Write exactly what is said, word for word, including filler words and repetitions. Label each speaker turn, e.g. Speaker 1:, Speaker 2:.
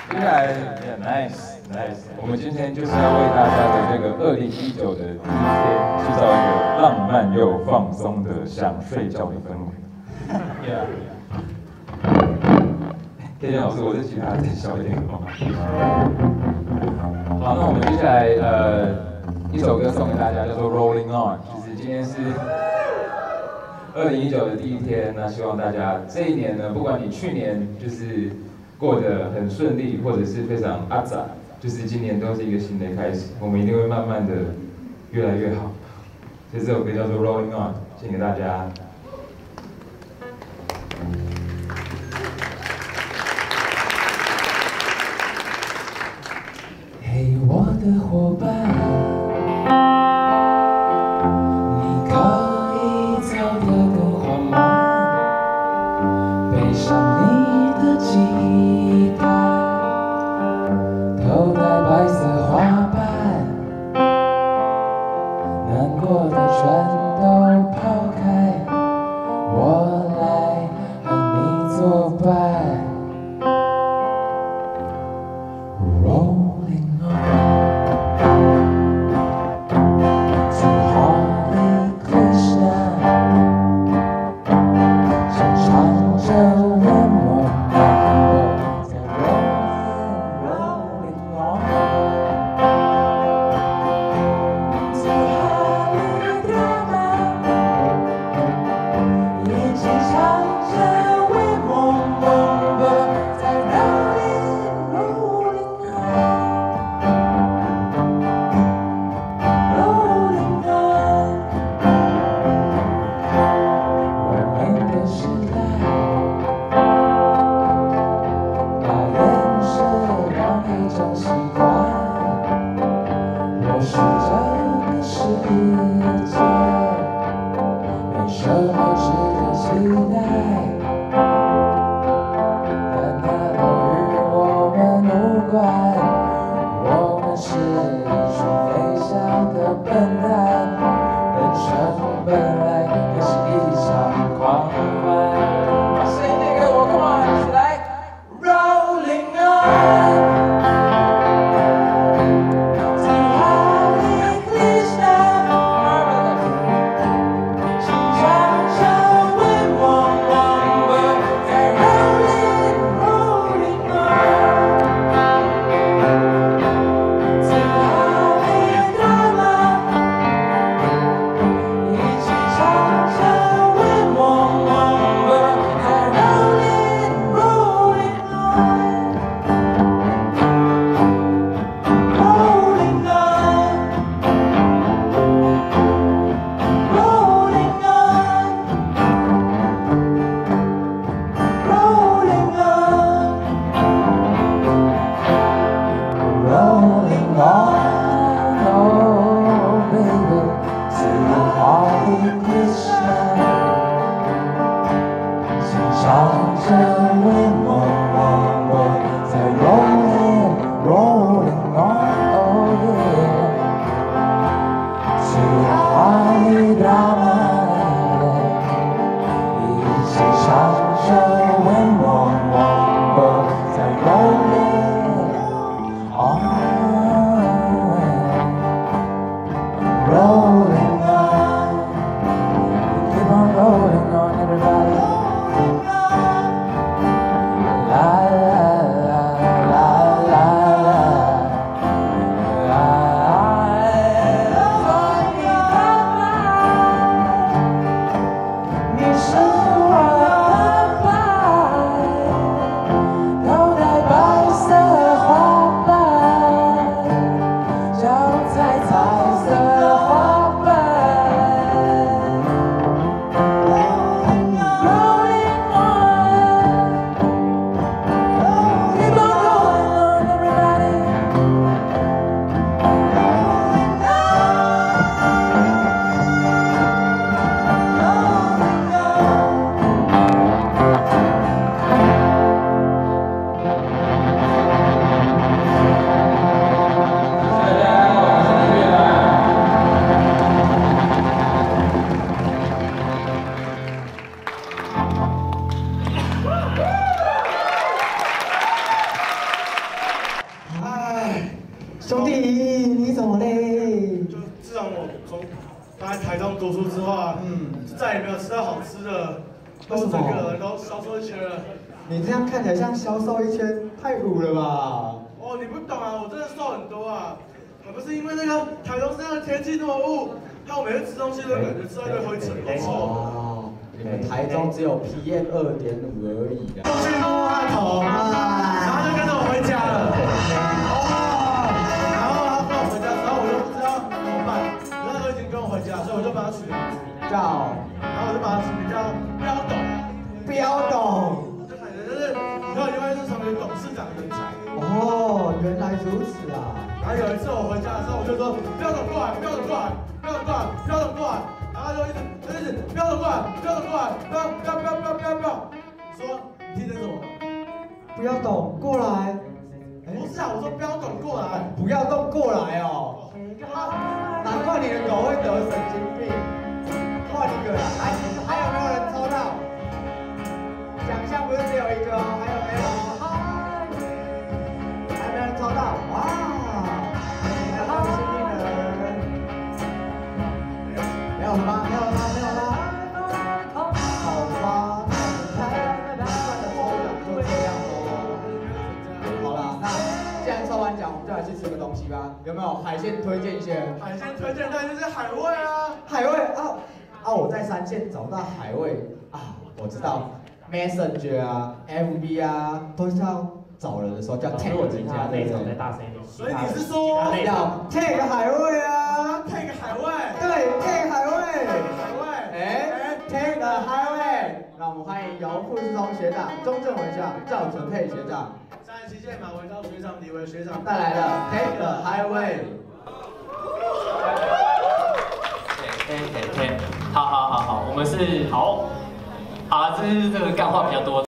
Speaker 1: 接下来 ，yeah, nice nice， 我们今天就是要为大家的这个二零一九的第一天，制造一个浪漫又放松的想睡觉的氛围。Yeah。天天老师，我这吉他再小一点好吗？好，那我们接下来呃一首歌送给大家，叫做《Rolling On》。其实今天是二零一九的第一天，那希望大家这一年呢，不管你去年就是过得很顺利，或者是非常阿杂，就是今年都是一个新的开始，我们一定会慢慢的越来越好。所以这首歌叫做《Rolling On》，献给大家。
Speaker 2: 嘿，我的伙伴，你可以走得更缓慢，背上你的吉他，头戴白色花瓣，难过的全都抛开，我来和你作伴。
Speaker 3: 兄弟，你怎么嘞？
Speaker 4: 就自从我从来台中读书之后啊，嗯，就再也没有吃到好吃的，都整个人都消瘦一圈了。
Speaker 3: 你这样看起来像消瘦一圈，太虎了吧？
Speaker 4: 哦，你不懂啊，我真的瘦很多啊。我不是因为那个台中这样的天气那么雾，害我每次吃东西都感觉吃到一堆灰尘，好臭。
Speaker 3: 哦，你们台中只有 P M 二点五而已的。去摸阿头啊！
Speaker 4: 然后就跟着我回家了。然后他跟我回家之后，我就不知道怎么办。那时候已经跟我回家，所以我就把他取名字
Speaker 3: 叫，
Speaker 4: 然后我就把他取名叫彪董。
Speaker 3: 彪董，
Speaker 4: 就感觉就是以后一定会是成为董事长人才。
Speaker 3: 哦，原来如此啊！
Speaker 4: 然后有一次我回家的时候，我就说彪董过来，彪董过来，彪董过来，彪董过来，然后就一直就一直彪董过来，彪董过来，彪彪彪彪彪彪，说你听成什么？
Speaker 3: 彪董过来。
Speaker 4: 不是啊，我说彪董过来，
Speaker 3: 不要动过来哦。难怪你的狗会得神经病。换一个啦，来，还有没有人抽到？奖项不是只有一个哦，还有没有？还没有人抽到？哇！你的好幸运人。没有了吗？没有了吗？没有了吗？好吧，那我们开慢的抽奖就这样喽。好啦，那既然抽完奖，我们就来去吃个东西吧。有没有海鲜推荐一些？
Speaker 4: 海鲜推荐当然就是海味啊。
Speaker 3: 海味啊啊！我在三线找到海味啊，我知道 Messenger 啊、F B 啊，都是要找人的时候叫 tag 人家，对不对？
Speaker 4: 所以你是说
Speaker 3: 要 tag 海味啊
Speaker 4: ？tag 海味？
Speaker 3: 对 ，tag 海味。
Speaker 4: 海味？
Speaker 3: 哎 ，tag the highway。让我们欢迎由傅志忠学长、钟正文学长、赵纯佩学长。
Speaker 4: 三十七届马文昭学长、李维学长
Speaker 3: 带来的 Take the Highway。
Speaker 5: 可以可以可以，好好好好，我们是好，好，这是这个干话比较多。